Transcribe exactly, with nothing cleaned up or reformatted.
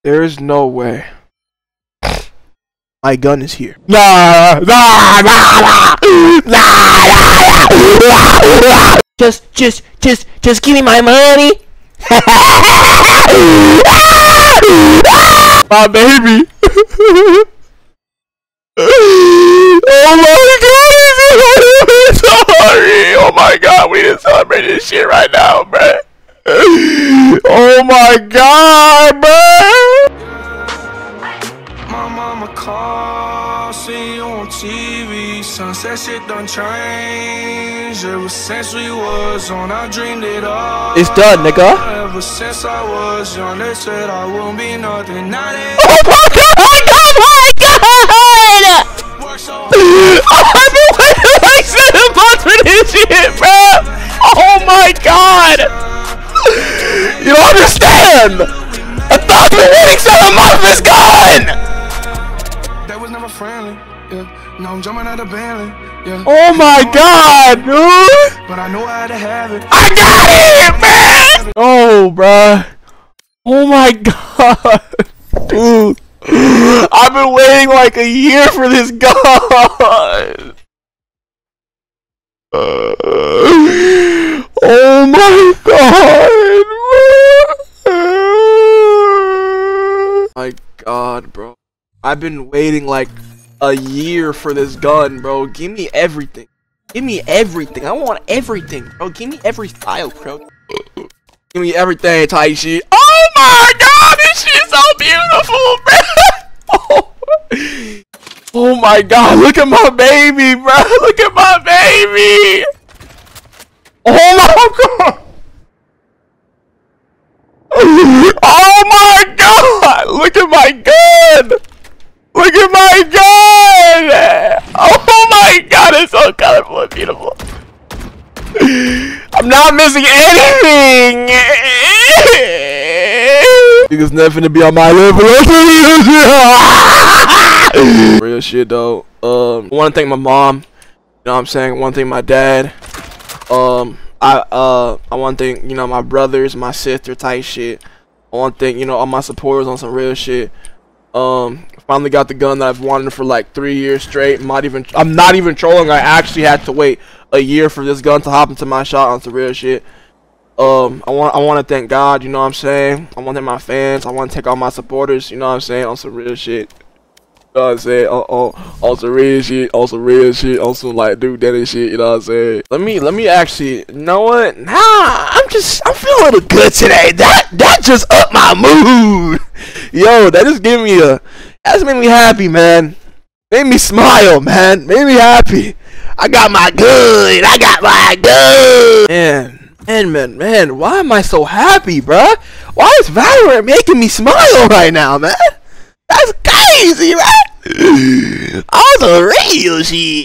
There is no way. My gun is here. Nah, nah, nah, nah, nah, nah, nah. Just, just, just, just give me my money. My baby. Oh my god, I'm sorry. Oh my god, we didn't celebrate this shit right now, bruh. Oh my god, bruh. My mama called, see you on T V. Sunset shit done changed. Ever since we was on, I dreamed it all. It's done, nigga. Ever since I was young, they said I won't be nothing. Now they Oh my god, oh my god! work so hard. I've been waiting like seven months for this shit, bro. Oh my god! You don't understand! I thought you were waiting seven months for this gun! They was never friendly, yeah. Now I'm jumping out of Bentley, yeah. Oh my god, dude! But I know I had to have it. I got it, man! Oh, bruh. Oh my god. Dude. I've been waiting like a year for this gun. Uh, oh my god. My god, bro. I've been waiting like a year for this gun, bro. Give me everything. Give me everything. I want everything, bro. Give me every style, bro. Give me everything, type shit. Oh my god, this shit's so beautiful, bro. Oh. Oh my god, look at my baby, bro. Look at my baby. Oh my god. Oh my god. Look at my gun. Look at my gun. Oh my god, it's so colorful and beautiful. I'm not missing anything. Niggas never finna be on my level. Real shit though. Um, I want to thank my mom. You know what I'm saying? I want to thank my dad. Um, I uh, I want to thank you know my brothers, my sister, type shit. I want to thank you know all my supporters on some real shit. Um, finally got the gun that I've wanted for like three years straight. I'm not even I'm not even trolling. I actually had to wait a year for this gun to hop into my shot on some real shit. Um, I want I want to thank God. You know what I'm saying? I want to thank my fans. I want to thank all my supporters. You know what I'm saying? On some real shit. You know what I'm saying? On, on, on some real shit. On some real shit. On some like dude that and shit. You know what I'm saying? Let me let me actually. You know what? Nah, I'm just I'm feeling a little good today. That that just upped my mood. Yo, that just gave me a. That's made me happy, man. Made me smile, man. Made me happy. I got my gun. I got my gun. Man, man, man, man. Why am I so happy, bruh? Why is Valorant making me smile right now, man? That's crazy, right? On the real shit.